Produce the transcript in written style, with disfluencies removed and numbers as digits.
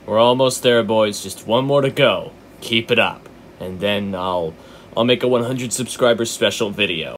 We're almost there, boys. Just one more to go. Keep it up. And then I'll make a 100 subscriber special video.